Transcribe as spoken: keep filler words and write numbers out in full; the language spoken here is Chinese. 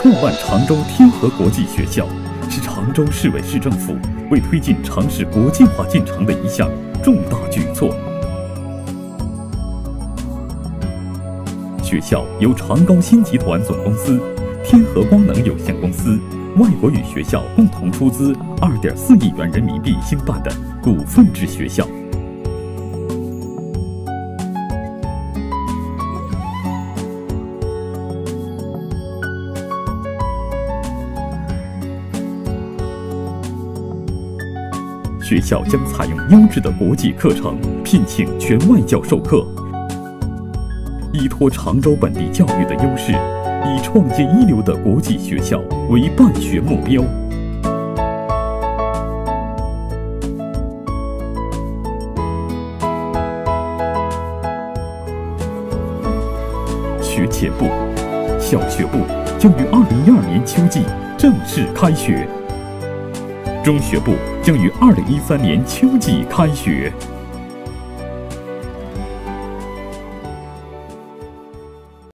创办常州天河国际学校，是常州市委市政府为推进常市国际化进程的一项重大举措。学校由长高新集团总公司、天河光能有限公司、外国语学校共同出资二点四亿元人民币兴办的股份制学校。学校将采用优质的国际课程，聘请全外教授课，依托常州本地教育的优势，以创建一流的国际学校为办学目标。学前部、小学部将于二零一二年秋季正式开学，中学部将于二零一三年秋季开学。